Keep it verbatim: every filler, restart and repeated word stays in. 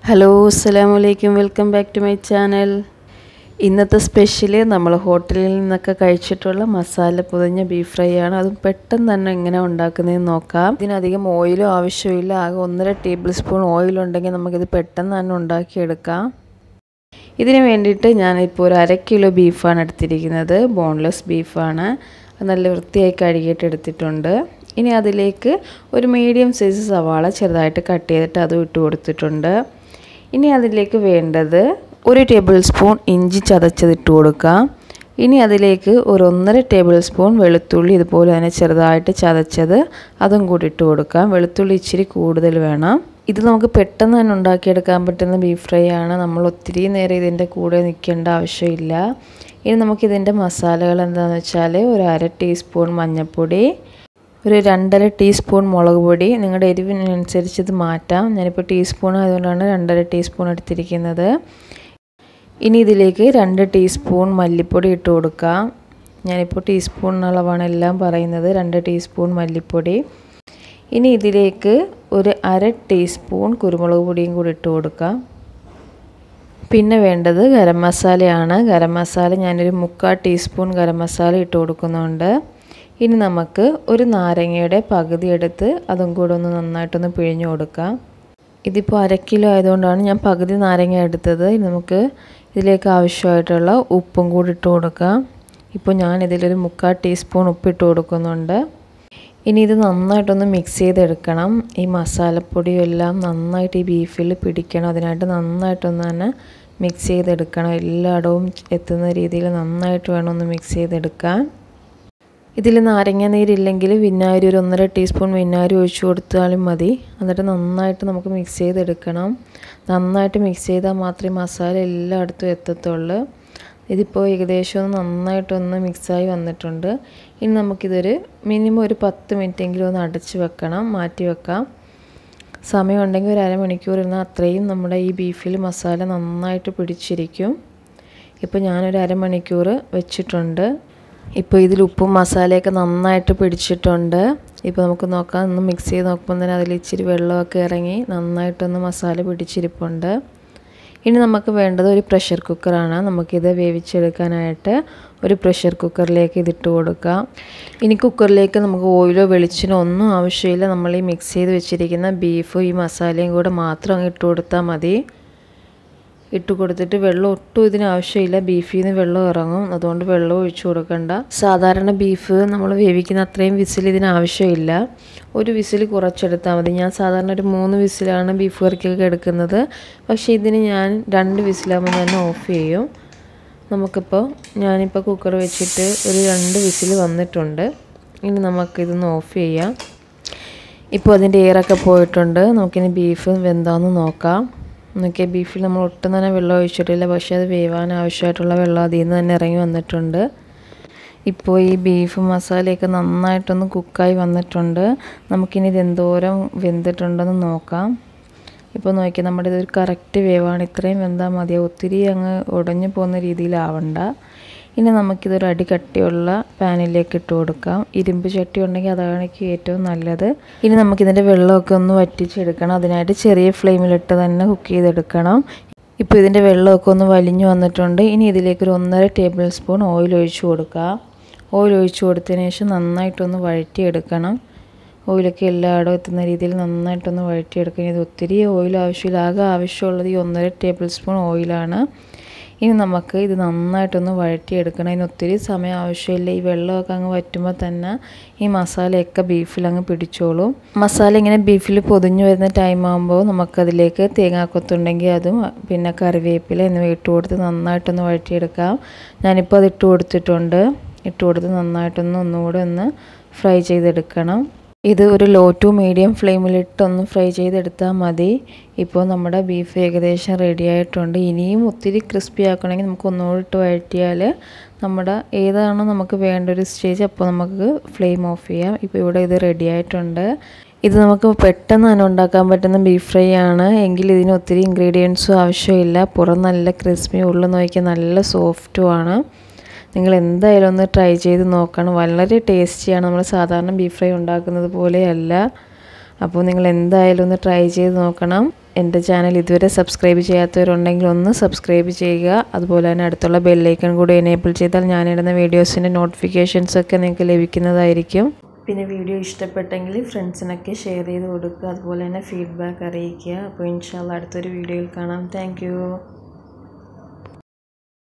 Hello അസ്സലാമു അലൈക്കും welcome back to my channel. ഇന്നത്തെ സ്പെഷ്യൽ നമ്മൾ ഹോട്ടലിൽ നിന്നൊക്കെ കഴിച്ചിട്ടുള്ള മസാല പൊതിഞ്ഞ ബീഫ് ഫ്രൈ ആണ്. അതും പെട്ടെന്ന് തന്നെ എങ്ങനെ ഉണ്ടാക്കുന്നതെന്ന് നോക്കാം. ഇതിനധികം ഓയിലും ആവശ്യമില്ല. ആകെ ഒന്നര ടേബിൾ സ്പൂൺ ഓയിലുണ്ടെങ്കിൽ നമുക്കിത് പെട്ടെന്ന് തന്നെ ഉണ്ടാക്കിയെടുക്കാം. ഇതിന് വേണ്ടിയിട്ട് ഞാനിപ്പോൾ ഒരു അര കിലോ ബീഫാണ് എടുത്തിരിക്കുന്നത്. ബോൺലെസ് ബീഫാണ്. നല്ല വൃത്തിയായി കഴുകിയിട്ട് എടുത്തിട്ടുണ്ട്. ഇനി അതിലേക്ക് ഒരു മീഡിയം സൈസ് സവാള ചെറുതായിട്ട് കട്ട് ചെയ്തിട്ട് അതും ഇട്ട് കൊടുത്തിട്ടുണ്ട്. ഇനി അതിലേക്ക് വേണ്ടത് ഒരു ടേബിൾ സ്പൂൺ ഇഞ്ചി ചതച്ചതിട്ട് കൊടുക്കാം. ഇനി അതിലേക്ക് ഒരു ഒന്നര ടേബിൾ സ്പൂൺ വെളുത്തുള്ളി ഇതുപോലെ തന്നെ ചെറുതായിട്ട് ചതച്ചത് അതും കൂടി ഇട്ട് കൊടുക്കാം. വെളുത്തുള്ളി ഇച്ചിരി കൂടുതൽ വേണം. ഇത് നമുക്ക് പെട്ടെന്ന് തന്നെ ഉണ്ടാക്കിയെടുക്കാൻ പറ്റുന്ന ബീഫ് ഫ്രൈ ആണ്. നമ്മൾ ഒത്തിരി നേരം ഇതിൻ്റെ കൂടെ നിൽക്കേണ്ട ആവശ്യമില്ല. ഇനി നമുക്കിതിൻ്റെ മസാലകൾ എന്താണെന്ന് വെച്ചാൽ ഒരു അര ടീസ്പൂൺ മഞ്ഞൾപ്പൊടി, ഒരു രണ്ടര ടീസ്പൂൺ മുളക് പൊടി, നിങ്ങളുടെ എരിവിനനുസരിച്ച് ഇത് മാറ്റാം. ഞാനിപ്പോൾ ടീസ്പൂൺ ആയതുകൊണ്ടാണ് രണ്ടര ടീസ്പൂൺ എടുത്തിരിക്കുന്നത്. ഇനി ഇതിലേക്ക് രണ്ട് ടീസ്പൂൺ മല്ലിപ്പൊടി ഇട്ട് കൊടുക്കാം. ഞാനിപ്പോൾ ടീസ്പൂൺ അളവാണ് എല്ലാം പറയുന്നത്. രണ്ട് ടീസ്പൂൺ മല്ലിപ്പൊടി. ഇനി ഇതിലേക്ക് ഒരു അര ടീസ്പൂൺ കുരുമുളക് പൊടിയും കൂടി ഇട്ട് കൊടുക്കാം. പിന്നെ വേണ്ടത് ഗരം മസാലയാണ്. ഗരം മസാല ഞാനൊരു മുക്കാൽ ടീസ്പൂൺ ഗരം മസാല ഇട്ട് കൊടുക്കുന്നുണ്ട്. ഇനി നമുക്ക് ഒരു നാരങ്ങയുടെ പകുതി എടുത്ത് അതും കൂടെ ഒന്ന് നന്നായിട്ടൊന്ന് പിഴിഞ്ഞു കൊടുക്കാം. ഇതിപ്പോൾ അര കിലോ ആയതുകൊണ്ടാണ് ഞാൻ പകുതി നാരങ്ങ എടുത്തത്. ഇനി നമുക്ക് ഇതിലേക്ക് ആവശ്യമായിട്ടുള്ള ഉപ്പും കൂടി ഇട്ട് കൊടുക്കാം. ഇപ്പോൾ ഞാൻ ഇതിലൊരു മുക്കാൽ ടീസ്പൂൺ ഉപ്പിട്ട് കൊടുക്കുന്നുണ്ട്. ഇനി ഇത് നന്നായിട്ടൊന്ന് മിക്സ് ചെയ്തെടുക്കണം. ഈ മസാലപ്പൊടിയും എല്ലാം നന്നായിട്ട് ഈ ബീഫിൽ പിടിക്കണം. അതിനായിട്ട് നന്നായിട്ടൊന്ന് തന്നെ മിക്സ് ചെയ്തെടുക്കണം. എല്ലായിടവും എത്തുന്ന രീതിയിൽ നന്നായിട്ട് വേണം ഒന്ന് മിക്സ് ചെയ്തെടുക്കാൻ. ഇതിൽ നാരങ്ങ നീരില്ലെങ്കിൽ വിനാഗിരി ഒരു ഒന്നര ടീസ്പൂൺ വിനാഗിരി ഒഴിച്ചു കൊടുത്താലും മതി. എന്നിട്ട് നന്നായിട്ട് നമുക്ക് മിക്സ് ചെയ്തെടുക്കണം. നന്നായിട്ട് മിക്സ് ചെയ്താൽ മാത്രമേ മസാല എല്ലായിടത്തും എത്തത്തുള്ളൂ. ഇതിപ്പോൾ ഏകദേശം ഒന്ന് നന്നായിട്ടൊന്ന് മിക്സായി വന്നിട്ടുണ്ട്. ഇനി നമുക്കിതൊരു മിനിമം ഒരു പത്ത് മിനിറ്റെങ്കിലും ഒന്ന് അടച്ച് വെക്കണം, മാറ്റി വെക്കാം. സമയമുണ്ടെങ്കിൽ ഒരു അരമണിക്കൂർ ഇരുന്നാൽ അത്രയും നമ്മുടെ ഈ ബീഫിൽ മസാല നന്നായിട്ട് പിടിച്ചിരിക്കും. ഇപ്പോൾ ഞാനൊരു അരമണിക്കൂർ വെച്ചിട്ടുണ്ട്. ഇപ്പോൾ ഇതിൽ ഉപ്പും മസാലയൊക്കെ നന്നായിട്ട് പിടിച്ചിട്ടുണ്ട്. ഇപ്പോൾ നമുക്ക് നോക്കാം. ഒന്ന് മിക്സ് ചെയ്ത് നോക്കുമ്പോൾ തന്നെ അതിൽ ഇച്ചിരി വെള്ളമൊക്കെ ഇറങ്ങി നന്നായിട്ടൊന്ന് മസാല പിടിച്ചിരിപ്പുണ്ട്. ഇനി നമുക്ക് വേണ്ടത് ഒരു പ്രഷർ കുക്കറാണ്. നമുക്കിത് വേവിച്ചെടുക്കാനായിട്ട് ഒരു പ്രഷർ കുക്കറിലേക്ക് ഇതിട്ട് കൊടുക്കാം. ഇനി കുക്കറിലേക്ക് നമുക്ക് ഓയിലോ വെളിച്ചെണ്ണോ ഒന്നും ആവശ്യമില്ല. നമ്മൾ ഈ മിക്സ് ചെയ്ത് വെച്ചിരിക്കുന്ന ബീഫും ഈ മസാലയും കൂടെ മാത്രം അങ്ങ് ഇട്ട് കൊടുത്താൽ മതി. ഇട്ട് കൊടുത്തിട്ട് വെള്ളം ഒട്ടും ഇതിന് ആവശ്യമില്ല. ബീഫിൽ നിന്ന് വെള്ളം ഇറങ്ങും. അതുകൊണ്ട് വെള്ളം ഒഴിച്ചു കൊടുക്കണ്ട. സാധാരണ ബീഫ് നമ്മൾ വേവിക്കുന്ന അത്രയും വിസിൽ ഇതിന് ആവശ്യമില്ല. ഒരു വിസിൽ കുറച്ചെടുത്താൽ മതി. ഞാൻ സാധാരണ ഒരു മൂന്ന് വിസിലാണ് ബീഫ് കറിക്കൊക്കെ എടുക്കുന്നത്. പക്ഷേ ഇതിന് ഞാൻ രണ്ട് വിസിലാകുമ്പോൾ തന്നെ ഓഫ് ചെയ്യും. നമുക്കിപ്പോൾ ഞാനിപ്പോൾ കുക്കർ വെച്ചിട്ട് ഒരു രണ്ട് വിസിൽ വന്നിട്ടുണ്ട്. ഇനി നമുക്കിതൊന്ന് ഓഫ് ചെയ്യാം. ഇപ്പോൾ അതിൻ്റെ എയറൊക്കെ പോയിട്ടുണ്ട്. നമുക്കിനി ബീഫ് വെന്താന്ന് നോക്കാം. എന്നൊക്കെ ബീഫിൽ നമ്മൾ ഒട്ടും തന്നെ വെള്ളം ഒഴിച്ചിട്ടില്ല. പക്ഷേ അത് വേവാൻ ആവശ്യമായിട്ടുള്ള വെള്ളം അതിൽ നിന്ന് തന്നെ ഇറങ്ങി വന്നിട്ടുണ്ട്. ഇപ്പോൾ ഈ ബീഫ് മസാലയൊക്കെ നന്നായിട്ടൊന്ന് കുക്കായി വന്നിട്ടുണ്ട്. നമുക്കിനി ഇത് എന്തോരം വെന്തിട്ടുണ്ടെന്ന് നോക്കാം. ഇപ്പോൾ നോക്കിയാൽ നമ്മുടെ ഇതൊരു കറക്റ്റ് വേവാണ്. ഇത്രയും വെന്താൽ മതിയാവും. ഒത്തിരി അങ്ങ് ഉടഞ്ഞു പോകുന്ന രീതിയിലാവണ്ട. ഇനി നമുക്കിതൊരു അടി കട്ടിയുള്ള പാനിലേക്ക് ഇട്ട് കൊടുക്കാം. ഇരുമ്പ് ചട്ടി ഉണ്ടെങ്കിൽ അതാണ് ഏറ്റവും നല്ലത്. ഇനി നമുക്കിതിൻ്റെ വെള്ളമൊക്കെ ഒന്ന് വറ്റിച്ചെടുക്കണം. അതിനായിട്ട് ചെറിയ ഫ്ലെയിമിലിട്ട് തന്നെ കുക്ക് ചെയ്തെടുക്കണം. ഇപ്പോൾ ഇതിൻ്റെ വെള്ളമൊക്കെ ഒന്ന് വലിഞ്ഞു വന്നിട്ടുണ്ട്. ഇനി ഇതിലേക്കൊരു ഒന്നര ടേബിൾ സ്പൂൺ ഓയിൽ ഒഴിച്ചു കൊടുക്കാം. ഓയിൽ ഒഴിച്ചു കൊടുത്തതിന് ശേഷം നന്നായിട്ടൊന്ന് വഴറ്റിയെടുക്കണം. ഓയിലൊക്കെ എല്ലായിടവും എത്തുന്ന രീതിയിൽ നന്നായിട്ടൊന്ന് വഴറ്റിയെടുക്കണം. ഇത് ഒത്തിരി ഓയിൽ ആവശ്യമില്ല. ആകെ ആവശ്യമുള്ളത് ഈ ഒന്നര ടേബിൾ സ്പൂൺ ഓയിലാണ്. ഇനി നമുക്ക് ഇത് നന്നായിട്ടൊന്ന് വഴറ്റിയെടുക്കണം. ഇതിന് ഒത്തിരി സമയം ആവശ്യമില്ല. ഈ വെള്ളമൊക്കെ അങ്ങ് വറ്റുമ്പോൾ തന്നെ ഈ മസാലയൊക്കെ ബീഫിൽ അങ്ങ് പിടിച്ചോളും. മസാല ഇങ്ങനെ ബീഫിൽ പൊതിഞ്ഞു വരുന്ന ടൈം ആകുമ്പോൾ നമുക്കതിലേക്ക് തേങ്ങാക്കൊത്തുണ്ടെങ്കിൽ അതും പിന്നെ കറിവേപ്പില എന്നിവ ഇട്ട് കൊടുത്ത് നന്നായിട്ടൊന്ന് വഴറ്റിയെടുക്കാം. ഞാനിപ്പോൾ അത് ഇട്ട് കൊടുത്തിട്ടുണ്ട്. ഇട്ട് കൊടുത്ത് നന്നായിട്ടൊന്ന് ഒന്നുകൂടെ ഒന്ന് ഫ്രൈ ചെയ്തെടുക്കണം. ഇത് ഒരു ലോ ടു മീഡിയം ഫ്ലെയിമിലിട്ടൊന്ന് ഫ്രൈ ചെയ്തെടുത്താൽ മതി. ഇപ്പോൾ നമ്മുടെ ബീഫ് ഏകദേശം റെഡി ആയിട്ടുണ്ട്. ഇനിയും ഒത്തിരി ക്രിസ്പി ആക്കണമെങ്കിൽ നമുക്ക് ഒന്നുകൂടി ഇട്ട് വഴറ്റിയാൽ നമ്മുടെ ഏതാണോ നമുക്ക് വേണ്ട ഒരു സ്റ്റേജ് അപ്പോൾ നമുക്ക് ഫ്ലെയിം ഓഫ് ചെയ്യാം. ഇപ്പോൾ ഇവിടെ ഇത് റെഡി ആയിട്ടുണ്ട്. ഇത് നമുക്ക് പെട്ടെന്ന് തന്നെ ഉണ്ടാക്കാൻ പറ്റുന്ന ബീഫ് ഫ്രൈ ആണ്. എങ്കിൽ ഇതിന് ഒത്തിരി ഇൻഗ്രീഡിയൻസും ആവശ്യമില്ല. പുറം നല്ല ക്രിസ്പി, ഉള്ളിൽ നോക്കിയാൽ നല്ല സോഫ്റ്റും ആണ്. നിങ്ങൾ എന്തായാലും ഒന്ന് ട്രൈ ചെയ്ത് നോക്കണം. വളരെ ടേസ്റ്റിയാണ്. നമ്മൾ സാധാരണ ബീഫ് ഫ്രൈ ഉണ്ടാക്കുന്നത് പോലെയല്ല. അപ്പോൾ നിങ്ങൾ എന്തായാലും ഒന്ന് ട്രൈ ചെയ്ത് നോക്കണം. എൻ്റെ ചാനൽ ഇതുവരെ സബ്സ്ക്രൈബ് ചെയ്യാത്തവരുണ്ടെങ്കിൽ ഒന്ന് സബ്സ്ക്രൈബ് ചെയ്യുക. അതുപോലെ തന്നെ അടുത്തുള്ള ബെല്ലൈക്കൺ കൂടി എനേബിൾ ചെയ്താൽ ഞാനിടുന്ന വീഡിയോസിൻ്റെ നോട്ടിഫിക്കേഷൻസ് ഒക്കെ നിങ്ങൾക്ക് ലഭിക്കുന്നതായിരിക്കും. പിന്നെ വീഡിയോ ഇഷ്ടപ്പെട്ടെങ്കിൽ ഫ്രണ്ട്സിനൊക്കെ ഷെയർ ചെയ്ത് കൊടുക്കുക. അതുപോലെ തന്നെ ഫീഡ്ബാക്ക് അറിയിക്കുക. അപ്പോൾ ഇൻഷാ അല്ലാഹ് അടുത്തൊരു വീഡിയോയിൽ കാണാം. താങ്ക്